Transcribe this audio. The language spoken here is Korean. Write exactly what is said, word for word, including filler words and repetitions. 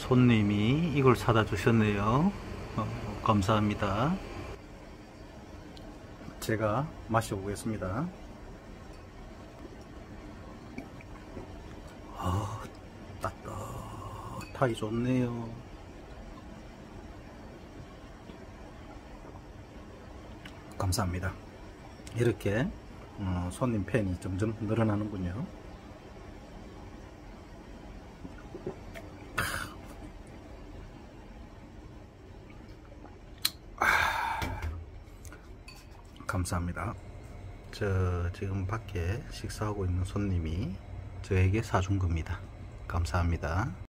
손님이 이걸 사다 주셨네요. 어, 감사합니다. 제가 마셔보겠습니다. 아, 따뜻하기 좋네요. 감사합니다. 이렇게 어, 손님 팬이 점점 늘어나는군요. 감사합니다. 저 지금 밖에 식사하고 있는 손님이 저에게 사준 겁니다. 감사합니다.